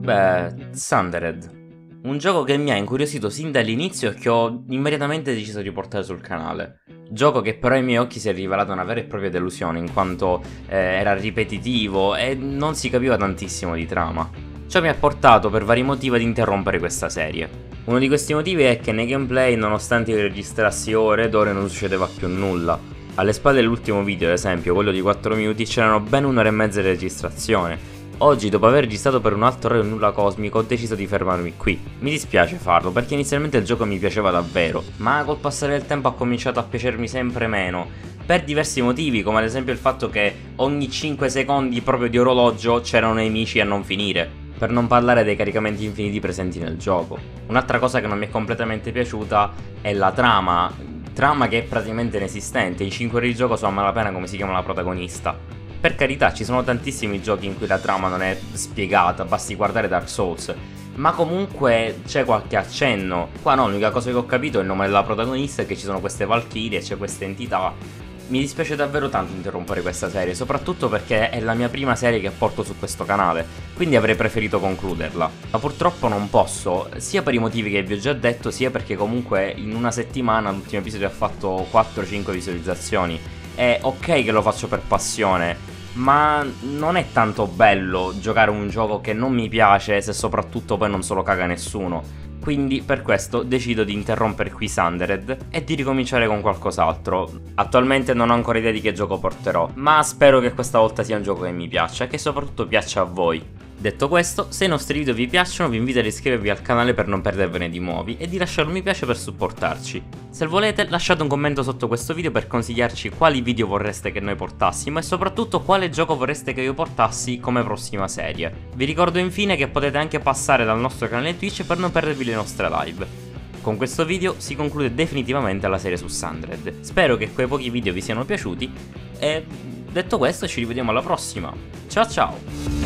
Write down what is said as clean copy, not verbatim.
Beh, Sundered. Un gioco che mi ha incuriosito sin dall'inizio e che ho immediatamente deciso di portare sul canale. Gioco che però ai miei occhi si è rivelato una vera e propria delusione, in quanto era ripetitivo e non si capiva tantissimo di trama. Ciò mi ha portato per vari motivi ad interrompere questa serie. Uno di questi motivi è che nei gameplay, nonostante io registrassi ore ed ore, non succedeva più nulla. Alle spalle dell'ultimo video, ad esempio, quello di 4 minuti, c'erano ben un'ora e mezza di registrazione. Oggi, dopo aver registrato per un altro ora e nulla cosmico, ho deciso di fermarmi qui. Mi dispiace farlo, perché inizialmente il gioco mi piaceva davvero, ma col passare del tempo ha cominciato a piacermi sempre meno, per diversi motivi, come ad esempio il fatto che ogni 5 secondi proprio di orologio c'erano nemici a non finire, per non parlare dei caricamenti infiniti presenti nel gioco. Un'altra cosa che non mi è completamente piaciuta è la trama che è praticamente inesistente. In 5 ore di gioco so a malapena come si chiama la protagonista. Per carità, ci sono tantissimi giochi in cui la trama non è spiegata, basti guardare Dark Souls, ma comunque c'è qualche accenno. Qua no, l'unica cosa che ho capito è il nome della protagonista e che ci sono queste valchirie, c'è questa entità. Mi dispiace davvero tanto interrompere questa serie, soprattutto perché è la mia prima serie che porto su questo canale, quindi avrei preferito concluderla. Ma purtroppo non posso, sia per i motivi che vi ho già detto, sia perché comunque in una settimana l'ultimo episodio ha fatto 4-5 visualizzazioni. È ok che lo faccio per passione, ma non è tanto bello giocare un gioco che non mi piace se soprattutto poi non se lo caga nessuno. Quindi per questo decido di interrompere qui Sundered e di ricominciare con qualcos'altro. Attualmente non ho ancora idea di che gioco porterò, ma spero che questa volta sia un gioco che mi piaccia e che soprattutto piaccia a voi. Detto questo, se i nostri video vi piacciono vi invito ad iscrivervi al canale per non perdervene di nuovi e di lasciare un mi piace per supportarci. Se volete lasciate un commento sotto questo video per consigliarci quali video vorreste che noi portassimo e soprattutto quale gioco vorreste che io portassi come prossima serie. Vi ricordo infine che potete anche passare dal nostro canale Twitch per non perdervi le nostre live. Con questo video si conclude definitivamente la serie su Sundered. Spero che quei pochi video vi siano piaciuti e detto questo ci rivediamo alla prossima. Ciao ciao!